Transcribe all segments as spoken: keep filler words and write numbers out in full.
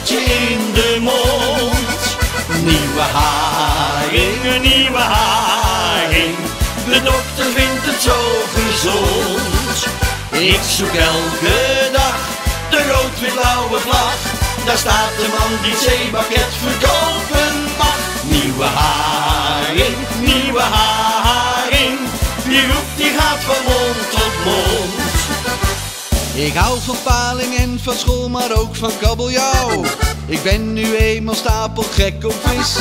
waterloopje in de mond. Nieuwe haring, een nieuwe haring. De dokter vindt het zo gezond. Ik zoek elke dag de rood-wit-blauwe vlag. Daar staat de man die het zeepakket verkopen mag. Nieuwe haring, nieuwe haring. Die roept, die gaat van mond tot mond. Ik hou van paling en van school, maar ook van kabeljauw. Ik ben nu eenmaal stapelgek op vis.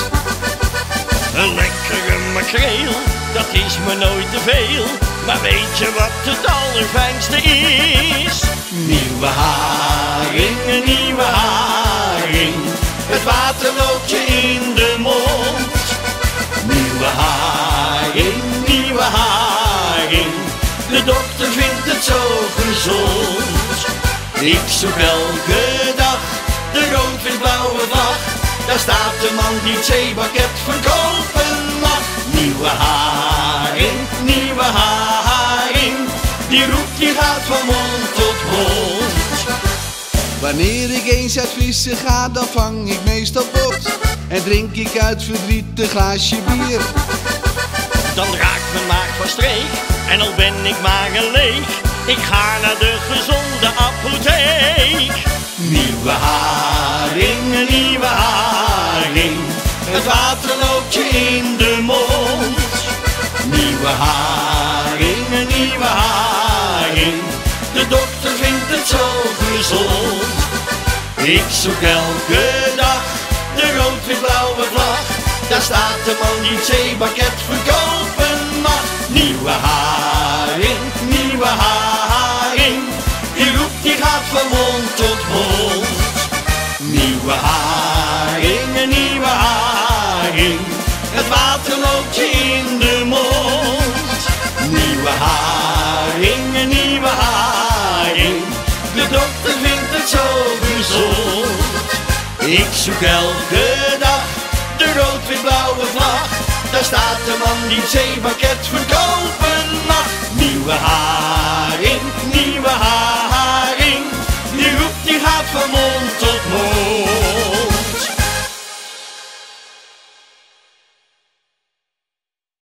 Een lekkere makreel, dat is me nooit te veel. Maar weet je wat het allerfijnste is? Nieuwe haring, een nieuwe haring. Het waterloopje in de mond. Nieuwe haring, nieuwe haring. De dokter vindt het zo gezond. Ik zoek elke dag de rood-wit-blauwe vlag. Daar staat de man die het zeepakket verkopen mag. Nieuwe haring, nieuwe haring. Die roept, die gaat van mond tot mond. Wanneer ik eens uit vissen ga, dan vang ik meestal bot. En drink ik uit verdriet een glaasje bier. Dan raakt mijn maag van streek, en al ben ik maar een leeg. Ik ga naar de gezonde apotheek. Nieuwe haring, een nieuwe haring. Het waterloopje in de mond. Nieuwe haring, een nieuwe haring. De dokter vindt het zo gezond. Ik zoek elke dag de rood-wit-blauwe vlag. Daar staat de man die het zeepakket verkopen mag. Nieuwe haring, nieuwe haring. Die roept, die gaat van mond tot mond. Nieuwe haring, een nieuwe haring. Het waterloopje in de mond. Nieuwe haring, een nieuwe haring. De dokter vindt het zo gezond. Ik zoek elke dag de rood-wit-blauwe vlag. Daar staat de man die het zeepakket verkopen mag. Nieuwe haring.